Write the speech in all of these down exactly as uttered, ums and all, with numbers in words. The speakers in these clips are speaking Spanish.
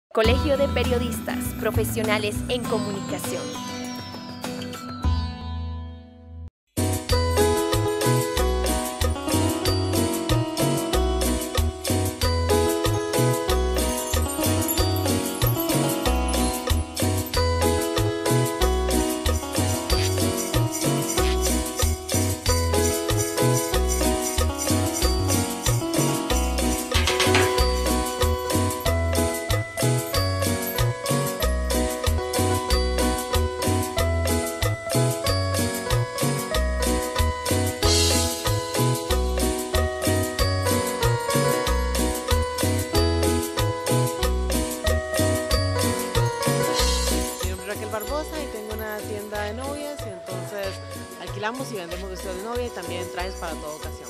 Colegio de Periodistas Profesionales en Comunicación. Barbosa y tengo una tienda de novias y entonces alquilamos y vendemos vestidos de novia y también trajes para toda ocasión.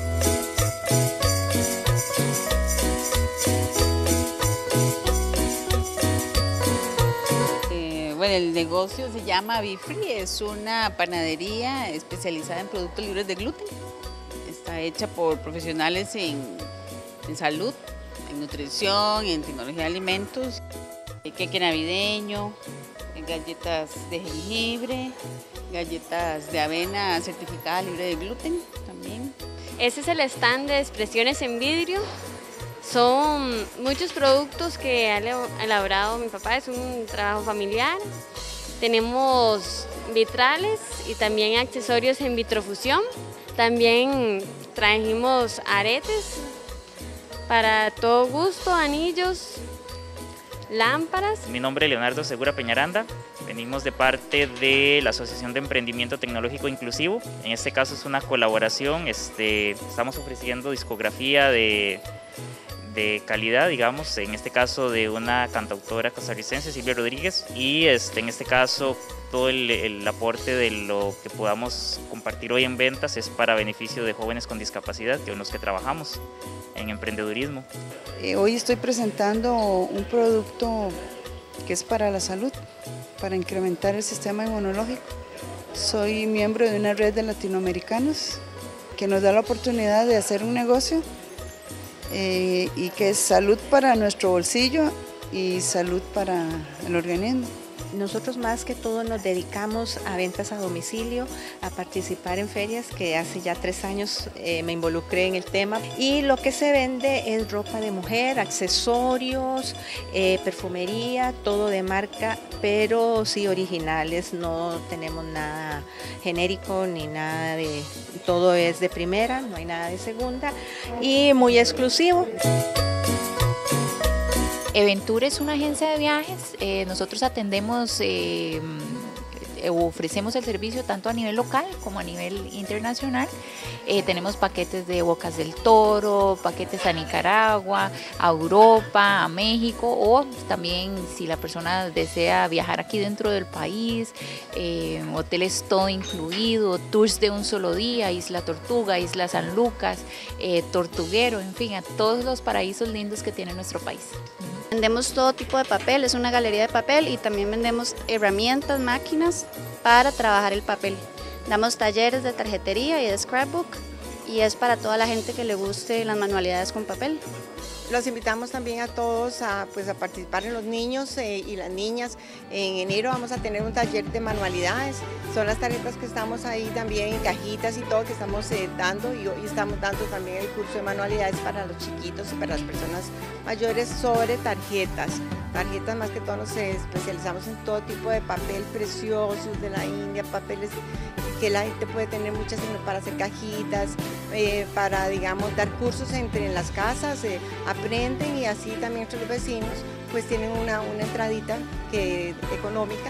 Eh, bueno, el negocio se llama Bifree, es una panadería especializada en productos libres de gluten. Está hecha por profesionales en, en salud, en nutrición, en tecnología de alimentos, queque navideño, galletas de jengibre, galletas de avena certificada libre de gluten también. Este es el stand de expresiones en vidrio. Son muchos productos que ha elaborado mi papá, es un trabajo familiar. Tenemos vitrales y también accesorios en vitrofusión. También trajimos aretes para todo gusto, anillos, lámparas. Mi nombre es Leonardo Segura Peñaranda, venimos de parte de la Asociación de Emprendimiento Tecnológico Inclusivo. En este caso es una colaboración, este, estamos ofreciendo discografía de, de calidad, digamos, en este caso de una cantautora costarricense, Silvia Rodríguez, y este, en este caso todo el, el aporte de lo que podamos compartir hoy en ventas es para beneficio de jóvenes con discapacidad, que son los que trabajamos en emprendedurismo. Eh, hoy estoy presentando un producto que es para la salud, para incrementar el sistema inmunológico. Soy miembro de una red de latinoamericanos que nos da la oportunidad de hacer un negocio eh, y que es salud para nuestro bolsillo y salud para el organismo. Nosotros más que todo nos dedicamos a ventas a domicilio, a participar en ferias, que hace ya tres años eh, me involucré en el tema. Y lo que se vende es ropa de mujer, accesorios, eh, perfumería, todo de marca, pero sí originales, no tenemos nada genérico ni nada de... Todo es de primera, no hay nada de segunda y muy exclusivo. Eventure es una agencia de viajes, eh, nosotros atendemos, eh, ofrecemos el servicio tanto a nivel local como a nivel internacional. Eh, tenemos paquetes de Bocas del Toro, paquetes a Nicaragua, a Europa, a México, o también si la persona desea viajar aquí dentro del país, eh, hoteles todo incluido, tours de un solo día, Isla Tortuga, Isla San Lucas, eh, Tortuguero, en fin, a todos los paraísos lindos que tiene nuestro país. Vendemos todo tipo de papel, es una galería de papel y también vendemos herramientas, máquinas para trabajar el papel. Damos talleres de tarjetería y de scrapbook y es para toda la gente que le guste las manualidades con papel. Los invitamos también a todos a, pues, a participar en los niños eh, y las niñas. En enero vamos a tener un taller de manualidades. Son las tarjetas que estamos ahí también en cajitas y todo que estamos eh, dando y hoy estamos dando también el curso de manualidades para los chiquitos y para las personas mayores sobre tarjetas. Tarjetas más que todo nos especializamos en todo tipo de papel preciosos de la India, papeles que la gente puede tener muchas para hacer cajitas, eh, para digamos dar cursos entre en las casas, eh, aprenden y así también entre los vecinos pues tienen una, una entradita que, económica.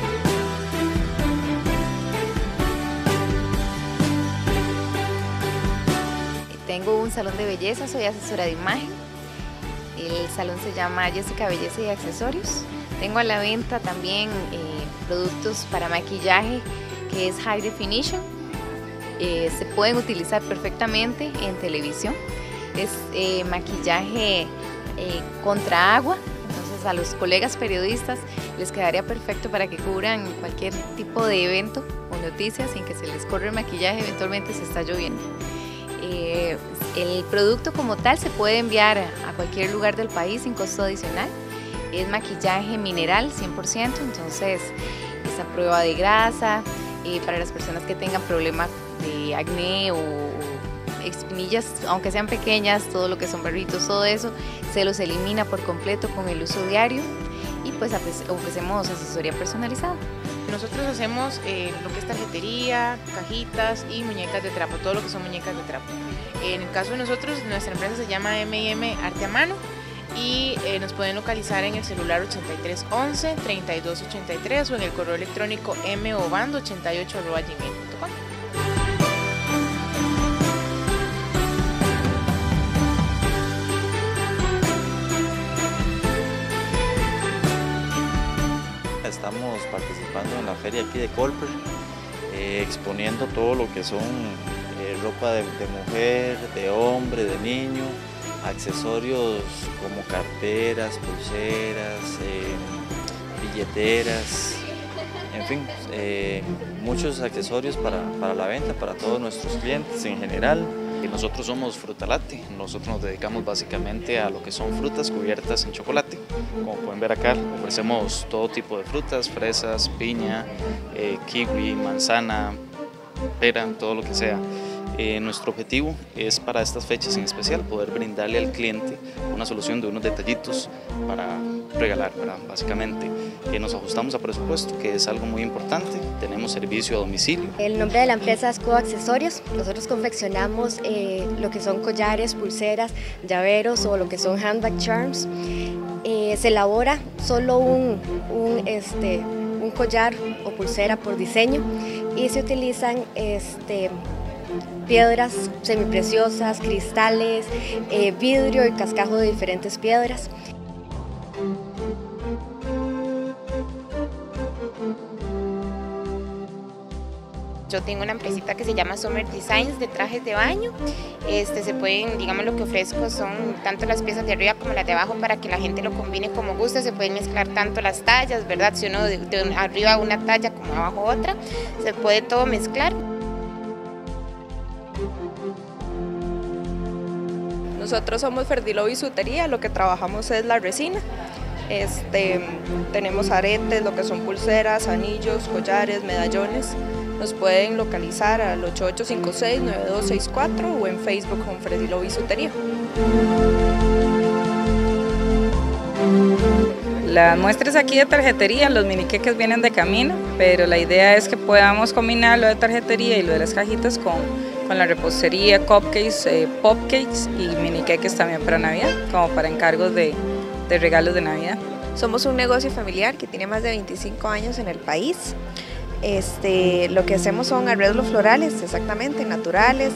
Tengo un salón de belleza, soy asesora de imagen. El salón se llama Jessica Belleza y Accesorios. Tengo a la venta también eh, productos para maquillaje que es High Definition. Eh, se pueden utilizar perfectamente en televisión. Es eh, maquillaje eh, contra agua, entonces a los colegas periodistas les quedaría perfecto para que cubran cualquier tipo de evento o noticias sin que se les corra el maquillaje eventualmente se está lloviendo. Eh, el producto como tal se puede enviar a cualquier lugar del país sin costo adicional. Es maquillaje mineral cien por ciento, entonces es a prueba de grasa, eh, para las personas que tengan problemas de acné o, o espinillas, aunque sean pequeñas, todo lo que son barritos, todo eso, se los elimina por completo con el uso diario y pues ofrecemos asesoría personalizada. Nosotros hacemos eh, lo que es tarjetería, cajitas y muñecas de trapo, todo lo que son muñecas de trapo. En el caso de nosotros, nuestra empresa se llama M y M Arte a Mano y eh, nos pueden localizar en el celular ochenta y tres once, treinta y dos ochenta y tres o en el correo electrónico mobando ochenta y ocho arroba gmail punto com. Estamos participando en la feria aquí de Colper, eh, exponiendo todo lo que son eh, ropa de, de mujer, de hombre, de niño, accesorios como carteras, pulseras, eh, billeteras, en fin, eh, muchos accesorios para, para la venta, para todos nuestros clientes en general. Nosotros somos Frutalate, nosotros nos dedicamos básicamente a lo que son frutas cubiertas en chocolate. Como pueden ver acá, ofrecemos todo tipo de frutas, fresas, piña, eh, kiwi, manzana, pera, todo lo que sea. Eh, nuestro objetivo es para estas fechas en especial poder brindarle al cliente una solución de unos detallitos para regalar, ¿verdad? Básicamente eh, nos ajustamos a presupuesto, que es algo muy importante. Tenemos servicio a domicilio. El nombre de la empresa es Co Accesorios. Nosotros confeccionamos eh, lo que son collares, pulseras, llaveros o lo que son handbag charms. Eh, se elabora solo un, un, este, un collar o pulsera por diseño y se utilizan este, piedras semipreciosas, cristales, eh, vidrio y cascajo de diferentes piedras. Yo tengo una empresita que se llama Summer Designs de trajes de baño. Este, se pueden, digamos, lo que ofrezco son tanto las piezas de arriba como las de abajo para que la gente lo combine como guste. Se pueden mezclar tanto las tallas, ¿verdad? Si uno de, de arriba una talla como abajo otra, se puede todo mezclar. Nosotros somos Ferdilo Bisutería, lo que trabajamos es la resina. Este, tenemos aretes, lo que son pulseras, anillos, collares, medallones. Nos pueden localizar al ocho ocho cinco seis, nueve dos seis cuatro o en Facebook con Ferdilo Bisutería. Las muestras aquí de tarjetería, los mini queques vienen de camino, pero la idea es que podamos combinar lo de tarjetería y lo de las cajitas con, con la repostería, cupcakes, eh, popcakes y mini queques también para Navidad, como para encargos de, de regalos de Navidad. Somos un negocio familiar que tiene más de veinticinco años en el país. Este, lo que hacemos son arreglos florales, exactamente, naturales,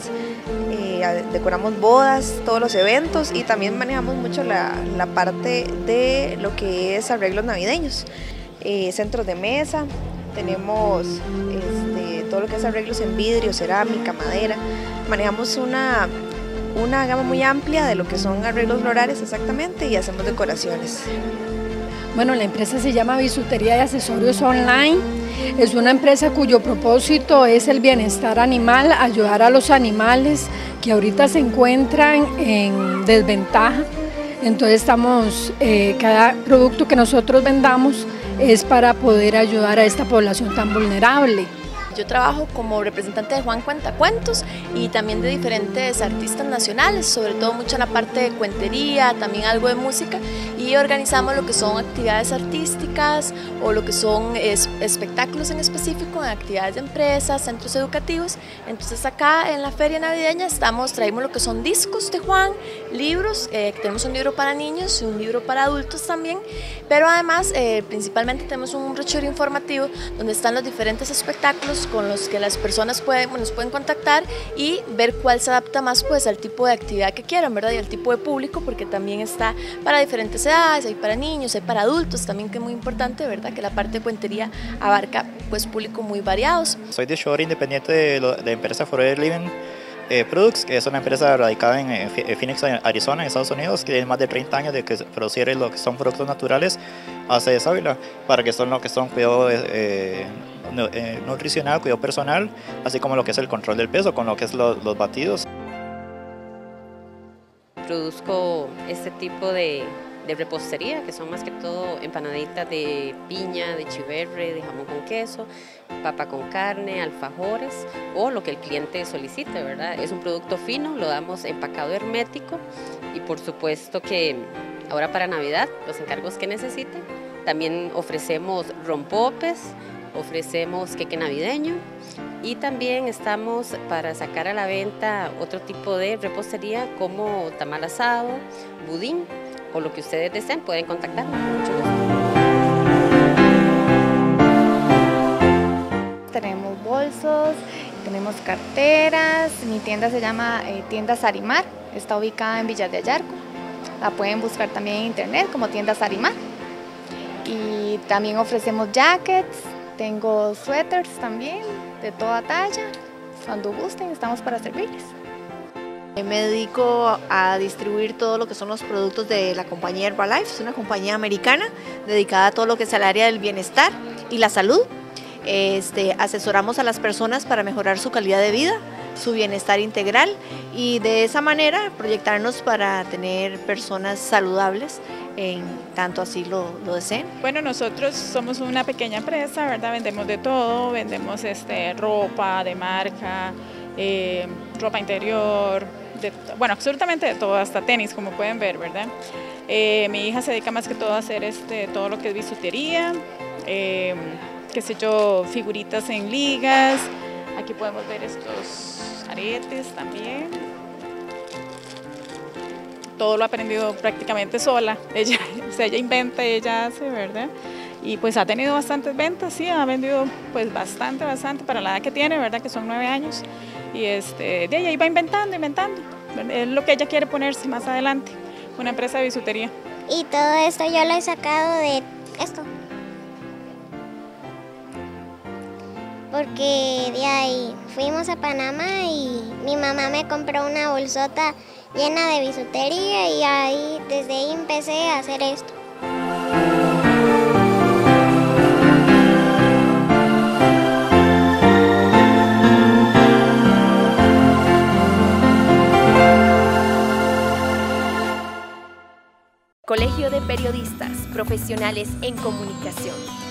eh, decoramos bodas, todos los eventos y también manejamos mucho la, la parte de lo que es arreglos navideños, eh, centros de mesa, tenemos este, todo lo que es arreglos en vidrio, cerámica, madera, manejamos una, una gama muy amplia de lo que son arreglos florales exactamente y hacemos decoraciones. Bueno, la empresa se llama Bisutería y Accesorios Online. Es una empresa cuyo propósito es el bienestar animal, ayudar a los animales que ahorita se encuentran en desventaja. Entonces estamos, eh, cada producto que nosotros vendamos es para poder ayudar a esta población tan vulnerable. Yo trabajo como representante de Juan Cuentacuentos y también de diferentes artistas nacionales, sobre todo mucho en la parte de cuentería, también algo de música, y organizamos lo que son actividades artísticas o lo que son es, espectáculos en específico en actividades de empresas, centros educativos. Entonces acá en la feria navideña estamos, traemos lo que son discos de Juan, libros, eh, tenemos un libro para niños y un libro para adultos también, pero además eh, principalmente tenemos un brochure informativo donde están los diferentes espectáculos con los que las personas pueden, nos pueden contactar y ver cuál se adapta más pues al tipo de actividad que quieran, ¿verdad? Y al tipo de público, porque también está para diferentes edades, hay para niños, hay para adultos también, que es muy importante, ¿verdad? Que la parte de cuentería abarca pues público muy variados. Soy de showroom independiente de la empresa Forever Living eh, Products, que es una empresa radicada en, en Phoenix, Arizona, en Estados Unidos, que tiene más de treinta años de que producir lo que son productos naturales hace de sábila, para que son lo que son cuidado eh, nutricional, cuidado personal, así como lo que es el control del peso, con lo que es lo, los batidos. Produzco este tipo de, de repostería, que son más que todo empanaditas de piña, de chiverre, de jamón con queso, papa con carne, alfajores o lo que el cliente solicite, ¿verdad? Es un producto fino, lo damos empacado hermético y por supuesto que ahora para Navidad, los encargos que necesiten. También ofrecemos rompopes, ofrecemos queque navideño y también estamos para sacar a la venta otro tipo de repostería como tamal asado, budín o lo que ustedes deseen, pueden contactarnos con mucho gusto. Tenemos bolsos, tenemos carteras, mi tienda se llama eh, Tienda Sarimar, está ubicada en Villas de Ayarco, la pueden buscar también en internet como Tienda Sarimar. Y también ofrecemos jackets, tengo suéteres también de toda talla, cuando gusten estamos para servirles. Me dedico a distribuir todo lo que son los productos de la compañía Herbalife, es una compañía americana dedicada a todo lo que es el área del bienestar y la salud. Este, asesoramos a las personas para mejorar su calidad de vida, su bienestar integral y de esa manera proyectarnos para tener personas saludables en tanto así lo, lo deseen. Bueno, nosotros somos una pequeña empresa, ¿verdad? Vendemos de todo, vendemos este, ropa de marca, eh, ropa interior, de, bueno, absolutamente de todo, hasta tenis, como pueden ver, ¿verdad? Eh, mi hija se dedica más que todo a hacer este, todo lo que es bisutería, eh, qué sé yo, figuritas en ligas. Aquí podemos ver estos aretes también. Todo lo ha aprendido prácticamente sola. Ella, o sea, ella inventa, ella hace, ¿verdad? Y pues ha tenido bastantes ventas, sí, ha vendido pues bastante, bastante para la edad que tiene, ¿verdad? Que son nueve años. Y este, de ella va inventando, inventando. Es lo que ella quiere ponerse más adelante, una empresa de bisutería. Y todo esto yo lo he sacado de esto. Porque de ahí fuimos a Panamá y mi mamá me compró una bolsota llena de bisutería y ahí desde ahí empecé a hacer esto. Colegio de Periodistas Profesionales en Comunicación.